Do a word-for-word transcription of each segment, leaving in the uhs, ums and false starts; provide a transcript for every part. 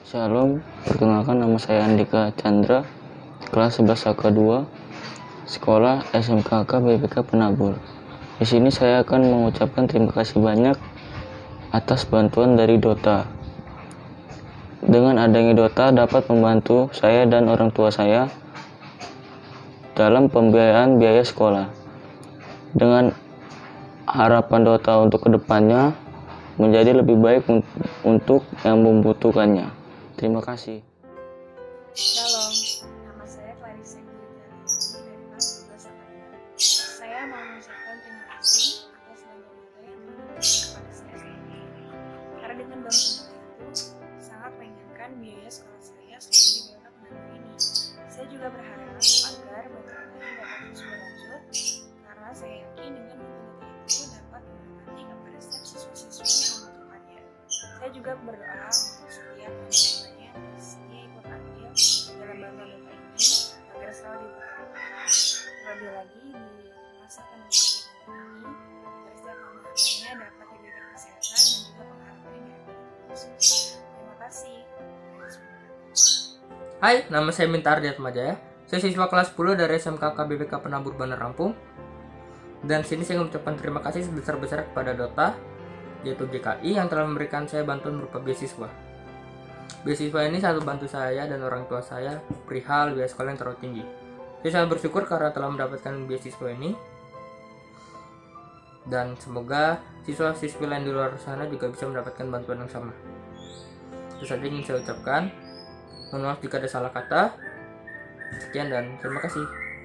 Shalom, perkenalkan nama saya Andika Chandra, kelas sebelas A K dua, sekolah S M K K B P K Penabur. Di sini saya akan mengucapkan terima kasih banyak atas bantuan dari Dota. Dengan adanya Dota dapat membantu saya dan orang tua saya dalam pembiayaan biaya sekolah. Dengan harapan Dota untuk kedepannya menjadi lebih baik untuk yang membutuhkannya. Terima kasih. Shalom, nama saya Clarissa Gilda dari kelas sebelas A K dua. Saya mau mengucapkan terima kasih atas bantuan yang diberikan kepada saya sendiri. Karena dengan bantuan itu sangat meringankan biaya sekolah saya selama di B P K Penabur ini. Saya juga berharap agar bantuan ini dapat terus berlanjut, karena saya yakin dengan bantuan itu dapat bermanfaat kepada setiap siswa-siswi yang membutuhkannya. Saya juga berdoa untuk setiap teman-temannya dan setia ikut andil dalam bantuan Dota ini agar selalu diberkati. Terlebih lagi di masa pandemi ini, agar setiap teman-temannya dapat diberikan kesehatan dan juga pengharapan yang dapat terus. Terima kasih. Hai, nama saya Minta Ardiat Majaya. Saya siswa kelas sepuluh dari S M K K B P K Penabur Bandar Lampung. Dan sini saya mengucapkan terima kasih sebesar-besar kepada Dota, yaitu G K I, yang telah memberikan saya bantuan berupa beasiswa. Beasiswa ini selalu bantu saya dan orang tua saya perihal biaya sekolah yang terlalu tinggi. Saya sangat bersyukur karena telah mendapatkan beasiswa ini. Dan semoga siswa-siswi lain di luar sana juga bisa mendapatkan bantuan yang sama. Itu saja yang ingin saya ucapkan. Mohon maaf jika ada salah kata. Sekian dan terima kasih.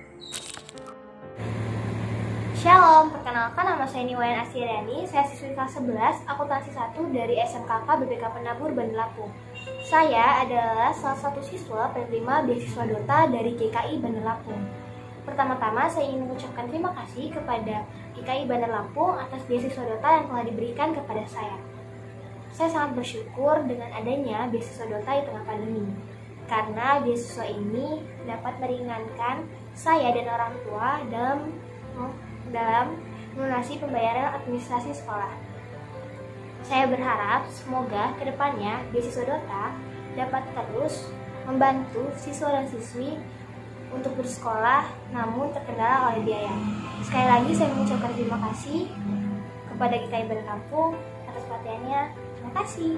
Shalom, perkenalkan nama saya Niwayan Asyriani, saya siswi kelas sebelas, akuntansi satu dari S M K K B P K Penabur Bandar Lampung. Saya adalah salah satu siswa penerima beasiswa Dota dari G K I Bandar Lampung. Pertama-tama saya ingin mengucapkan terima kasih kepada G K I Bandar Lampung atas beasiswa Dota yang telah diberikan kepada saya. Saya sangat bersyukur dengan adanya beasiswa Dota di tengah pandemi, karena beasiswa ini dapat meringankan saya dan orang tua dalam dalam melunasi pembayaran administrasi sekolah. Saya berharap semoga kedepannya beasiswa Dota dapat terus membantu siswa dan siswi untuk bersekolah namun terkendala oleh biaya. Sekali lagi saya mengucapkan terima kasih kepada G K I Bandar Lampung atas perhatiannya. Terima kasih.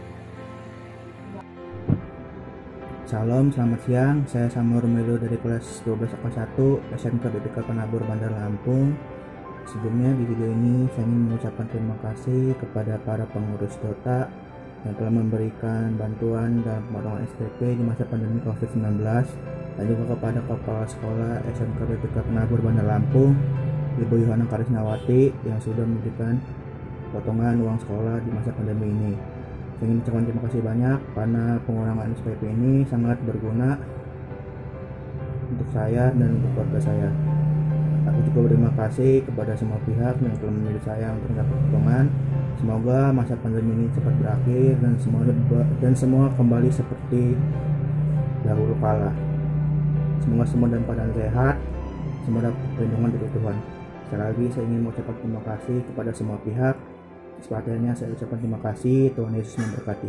Salam, selamat siang. Saya Samuel Romelu dari kelas dua belas A K satu S M K B P K Penabur Bandar Lampung. Sebelumnya di video ini saya ingin mengucapkan terima kasih kepada para pengurus Dota yang telah memberikan bantuan dan pemotongan S P P di masa pandemi covid sembilan belas, dan juga kepada kepala sekolah S M K B P K Penabur Bandar Lampung, Ibu Yohana Karisnawati, yang sudah memberikan potongan uang sekolah di masa pandemi ini. Saya ingin mengucapkan terima kasih banyak karena pengurangan S P P ini sangat berguna untuk saya dan untuk keluarga saya. Aku juga berterima kasih kepada semua pihak yang telah memilih saya untuk mendapat potongan. Semoga masa pandemi ini cepat berakhir dan semua dan semua kembali seperti dahulu kala. Semoga semua dalam keadaan sehat, semua dapat perlindungan dari Tuhan. Sekali lagi saya ingin mengucapkan terima kasih kepada semua pihak. Sepatutnya saya ucapkan terima kasih. Tuhan Yesus memberkati.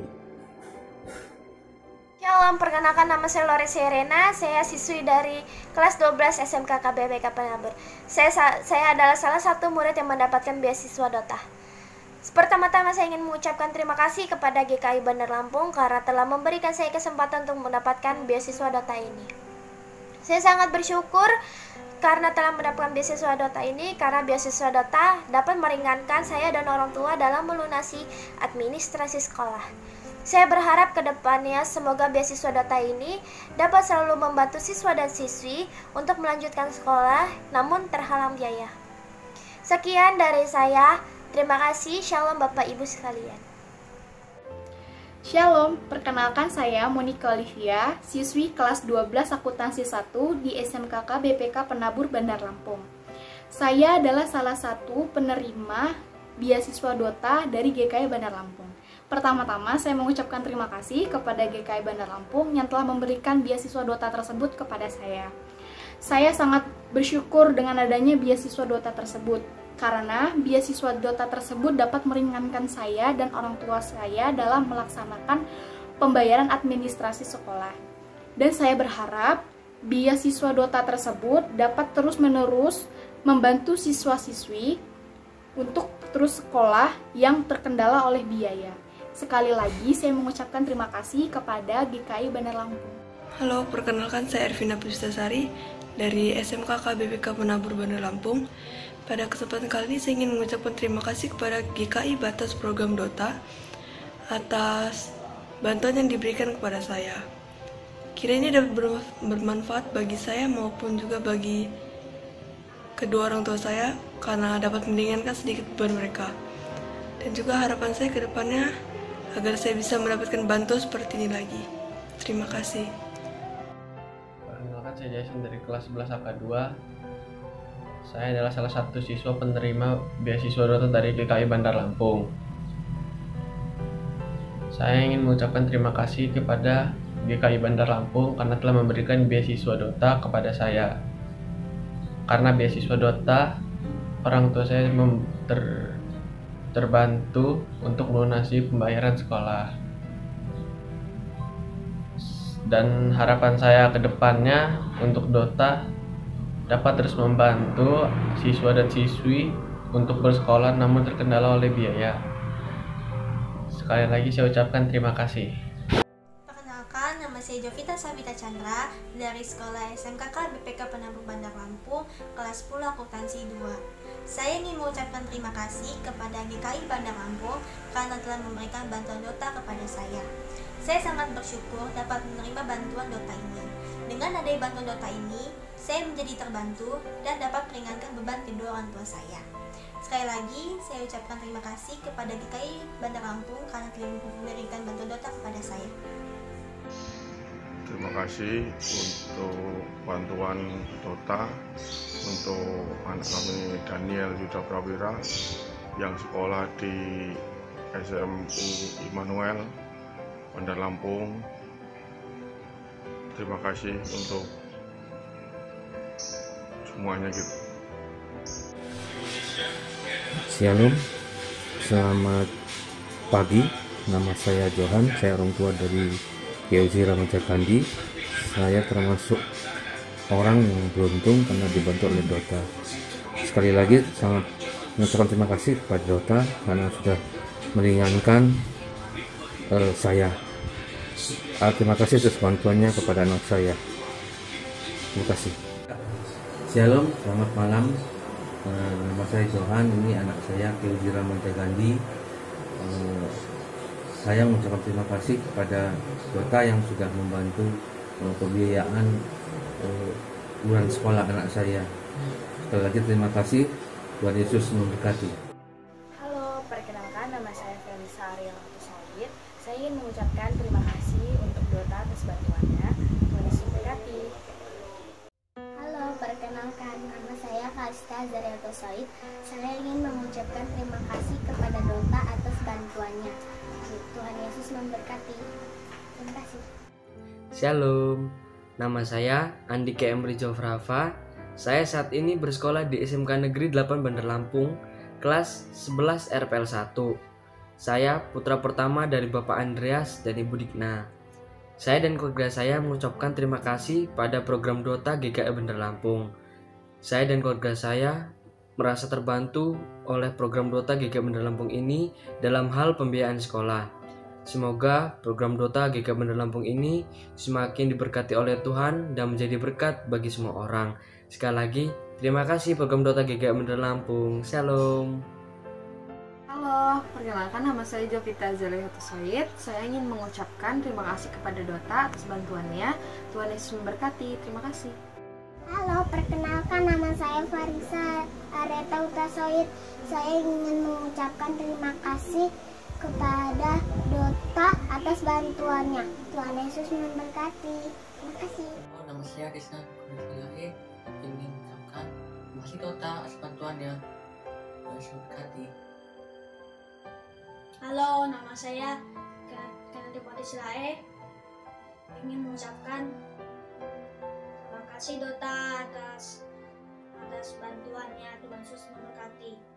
Shalom, perkenalkan nama saya Lore Serena, saya siswi dari kelas dua belas S M K K B P K Penabur. Saya, saya adalah salah satu murid yang mendapatkan beasiswa Dota. Pertama-tama saya ingin mengucapkan terima kasih kepada G K I Bandar Lampung karena telah memberikan saya kesempatan untuk mendapatkan beasiswa Dota ini. Saya sangat bersyukur karena telah mendapatkan beasiswa Dota ini, karena beasiswa Dota dapat meringankan saya dan orang tua dalam melunasi administrasi sekolah. Saya berharap ke depannya semoga beasiswa Dota ini dapat selalu membantu siswa dan siswi untuk melanjutkan sekolah namun terhalang biaya. Sekian dari saya. Terima kasih. Shalom Bapak Ibu sekalian. Shalom, perkenalkan saya Monica Olivia, siswi kelas dua belas akuntansi satu di S M K K B P K Penabur Bandar Lampung. Saya adalah salah satu penerima beasiswa Dota dari G K I Bandar Lampung. Pertama-tama saya mengucapkan terima kasih kepada G K I Bandar Lampung yang telah memberikan beasiswa Dota tersebut kepada saya. Saya sangat bersyukur dengan adanya beasiswa Dota tersebut. karena beasiswa Dota tersebut dapat meringankan saya dan orang tua saya dalam melaksanakan pembayaran administrasi sekolah. Dan saya berharap biaya siswa Dota tersebut dapat terus-menerus membantu siswa-siswi untuk terus sekolah yang terkendala oleh biaya. Sekali lagi saya mengucapkan terima kasih kepada G K I Bandar Lampung. Halo, perkenalkan saya Ervina Pujitasari dari S M K K B P K Penabur Bandar Lampung. Pada kesempatan kali ini saya ingin mengucapkan terima kasih kepada G K I Batas Program Dota atas bantuan yang diberikan kepada saya. Kiranya dapat bermanfaat bagi saya maupun juga bagi kedua orang tua saya karena dapat meringankan sedikit beban mereka. Dan juga harapan saya ke depannya agar saya bisa mendapatkan bantuan seperti ini lagi. Terima kasih. Perkenalkan, saya Jason dari kelas sebelas A K dua. Saya adalah salah satu siswa penerima beasiswa Dota dari G K I Bandar Lampung. Saya ingin mengucapkan terima kasih kepada G K I Bandar Lampung karena telah memberikan beasiswa Dota kepada saya. Karena beasiswa Dota, orang tua saya ter, terbantu untuk melunasi pembayaran sekolah. Dan harapan saya ke depannya untuk Dota dapat terus membantu siswa dan siswi untuk bersekolah namun terkendala oleh biaya. Sekali lagi saya ucapkan terima kasih. Perkenalkan, nama saya Jovita Sabita Chandra dari Sekolah S M K K B P K Penabur Bandar Lampung, kelas sepuluh akuntansi dua. Saya ingin mengucapkan terima kasih kepada G K I Bandar Lampung karena telah memberikan bantuan Dota kepada saya. Saya sangat bersyukur dapat menerima bantuan Dota ini. Dengan adanya bantuan Dota ini, saya menjadi terbantu dan dapat meringankan beban kedua orang tua saya. Sekali lagi, saya ucapkan terima kasih kepada G K I Bandar Lampung karena telah memberikan bantuan Dota kepada saya. Terima kasih untuk bantuan Dota untuk anak kami Daniel Yuda Prawira yang sekolah di S M U Immanuel Bandar Lampung. Terima kasih untuk semuanya gitu. Shalom, selamat pagi. Nama saya Johan, saya orang tua dari G U Z Ramaja Gandhi. Saya termasuk orang yang beruntung karena dibantu oleh Dota. Sekali lagi sangat mengucapkan terima kasih kepada Dota karena sudah meringankan uh, saya. Uh, terima kasih atas bantuannya kepada anak saya. Terima kasih. Shalom, selamat malam. Uh, nama saya Johan, ini anak saya G U Z Ramaja Gandhi. Uh, saya mengucapkan terima kasih kepada Dota yang sudah membantu uh, pembiayaan uh, bulan sekolah anak saya. Sekali lagi terima kasih, Tuhan Yesus memberkati. Halo, perkenalkan nama saya Felisa Ariel Sawit. Saya ingin mengucapkan terima kasih untuk Dota atas bantuannya. Tuhan Yesus memberkati. Halo, perkenalkan nama saya Kalista Zariato Said. Saya ingin mengucapkan terima kasih kepada Dota atas bantuannya. Tuhan Yesus memberkati. Terima kasih. Shalom, nama saya Andika Emri Jofrafa. Saya saat ini bersekolah di S M K Negeri delapan Bandar Lampung, kelas sebelas R P L satu. Saya putra pertama dari Bapak Andreas dan Ibu Dikna. Saya dan keluarga saya mengucapkan terima kasih pada program Dota G K I Bandar Lampung. Saya dan keluarga saya merasa terbantu oleh program Dota G K I Bandar Lampung ini dalam hal pembiayaan sekolah. Semoga program Dota G K I Bandar Lampung ini semakin diberkati oleh Tuhan dan menjadi berkat bagi semua orang. Sekali lagi, terima kasih program Dota G K I Bandar Lampung. Shalom. Halo, perkenalkan nama saya Jovita Zalihato Said. Saya ingin mengucapkan terima kasih kepada Dota atas bantuannya. Tuhan Yesus memberkati. Terima kasih. Halo, perkenalkan nama saya Farisa Areta Utasoid. Saya ingin mengucapkan terima kasih kepada Dota atas bantuannya. Tuhan Yesus memberkati. Terima kasih. Oh, nama saya Krisna Kurniawi. Ingin mengucapkan terima kasih Dota atas bantuannya. Tuhan Yesus memberkati. Halo, nama saya Kennedy Patislae. Ingin mengucapkan terima kasih Dota atas atas bantuannya. Tuhan Yesus memberkati.